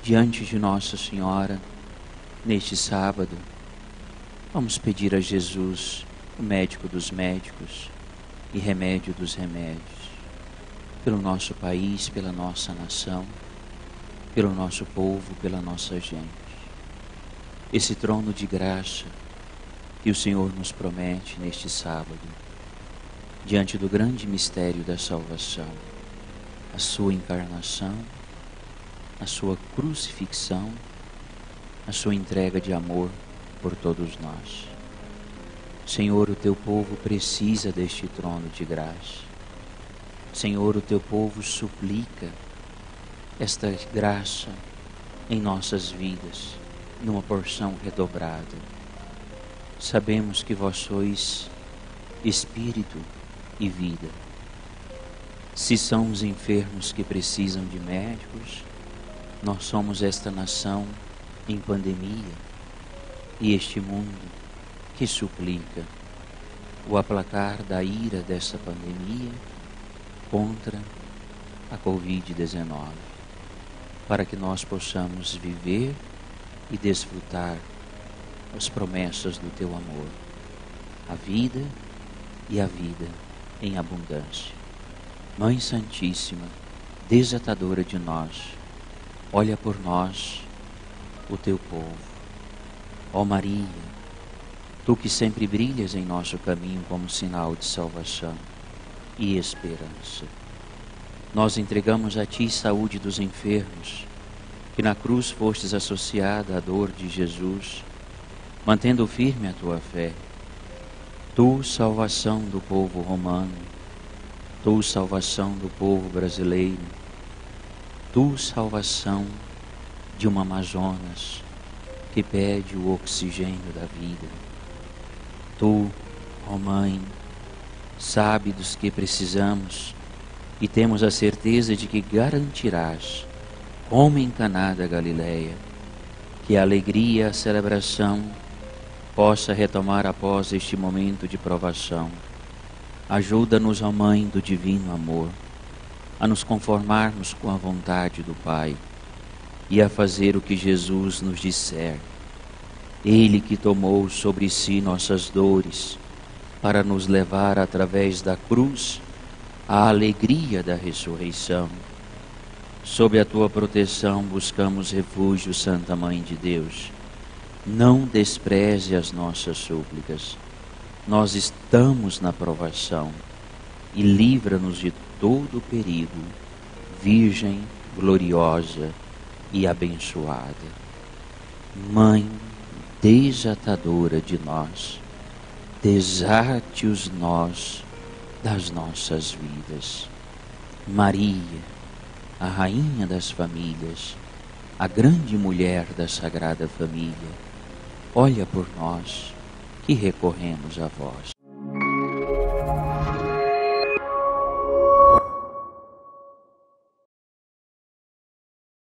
diante de Nossa Senhora, neste sábado, vamos pedir a Jesus, o médico dos médicos e remédio dos remédios, pelo nosso país, pela nossa nação, pelo nosso povo, pela nossa gente. Esse trono de graça que o Senhor nos promete neste sábado, diante do grande mistério da salvação, a sua encarnação, a sua crucifixão, a sua entrega de amor por todos nós. Senhor, o teu povo precisa deste trono de graça. Senhor, o teu povo suplica esta graça em nossas vidas, numa porção redobrada. Sabemos que vós sois Espírito e vida. Se são os enfermos que precisam de médicos, nós somos esta nação em pandemia e este mundo que suplica o aplacar da ira dessa pandemia contra a Covid-19, para que nós possamos viver e desfrutar as promessas do teu amor, a vida e a vida em abundância. Mãe Santíssima, desatadora de nós, olha por nós, o teu povo. Ó Maria, tu que sempre brilhas em nosso caminho como sinal de salvação e esperança, nós entregamos a ti saúde dos enfermos, que na cruz fostes associada à dor de Jesus, mantendo firme a tua fé. Tu, salvação do povo romano, tu, salvação do povo brasileiro, tu, salvação de uma Amazonas que pede o oxigênio da vida. Tu, ó Mãe, sabe dos que precisamos e temos a certeza de que garantirás, como em Caná da Galileia, que a alegria e a celebração possa retomar após este momento de provação. Ajuda-nos, ó Mãe do divino amor, a nos conformarmos com a vontade do Pai e a fazer o que Jesus nos disser. Ele que tomou sobre si nossas dores para nos levar através da cruz à alegria da ressurreição. Sob a tua proteção buscamos refúgio, Santa Mãe de Deus. Não despreze as nossas súplicas. Nós estamos na provação e livra-nos de todo perigo, Virgem gloriosa e abençoada. Mãe desatadora de nós, desate os nós das nossas vidas. Maria, a Rainha das famílias, a grande mulher da Sagrada Família, olha por nós que recorremos a vós.